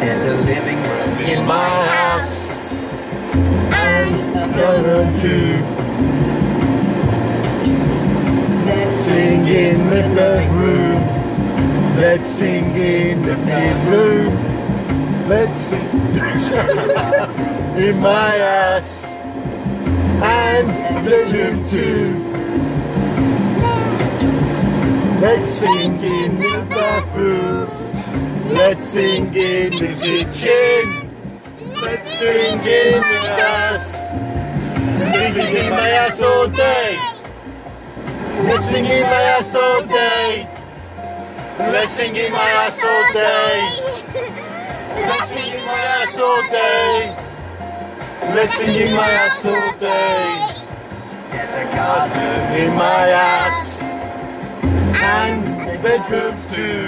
There's a living room in my house and another too. Let's sing in the bedroom. Let's sing in the bedroom. Let's sing in my house and bedroom too. Let's sing in the bathroom. Let's sing in the kitchen. Let's sing in the house. Let's sing in my house all day. Let's sing in my house all day. Let's sing in my house all day. Let's sing in my house all day. Let's sing in my house all day. There's a garden In my house and bedroom too.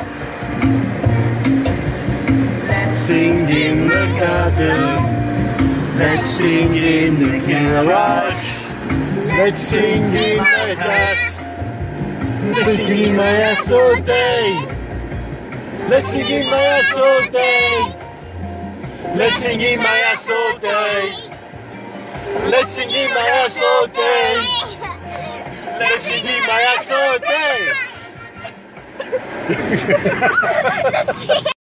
Let's Sing in the garden. Let's sing in the garage. Let's sing in my house. Let's sing in my house all day. Let's sing in my house all day. Let's sing in my house all day. Let's sing in my house all day. Let's sing in my house all day.